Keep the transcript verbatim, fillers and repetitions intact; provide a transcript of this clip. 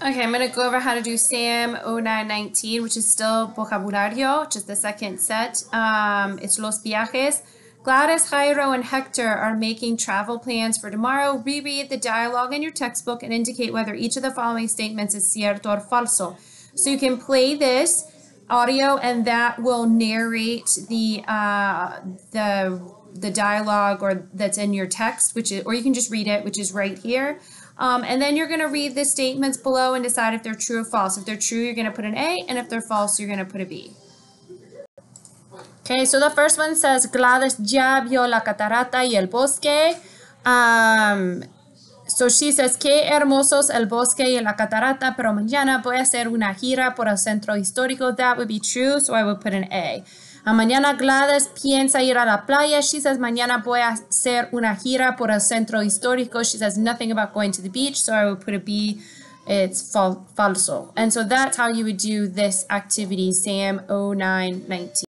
Okay, I'm going to go over how to do SAM oh nine nineteen, which is still vocabulario, which is the second set. Um, it's los viajes. Gladys, Jairo, and Hector are making travel plans for tomorrow. Reread the dialogue in your textbook and indicate whether each of the following statements is cierto or falso. So you can play this audio, and that will narrate the uh, the the dialogue or that's in your text, which is, or you can just read it, which is right here. Um, and then you're going to read the statements below and decide if they're true or false. If they're true, you're going to put an A, and if they're false, you're going to put a B. Okay, so the first one says, Gladys ya vio la catarata y el bosque. Um, so she says, qué hermosos el bosque y la catarata, pero mañana voy a hacer una gira por el centro histórico. That would be true, so I would put an A. Uh, mañana Gladys piensa ir a la playa. She says, mañana voy a hacer una gira por el centro histórico. She says nothing about going to the beach, so I would put a B. It's fal falso. And so that's how you would do this activity, SAM oh nine nineteen.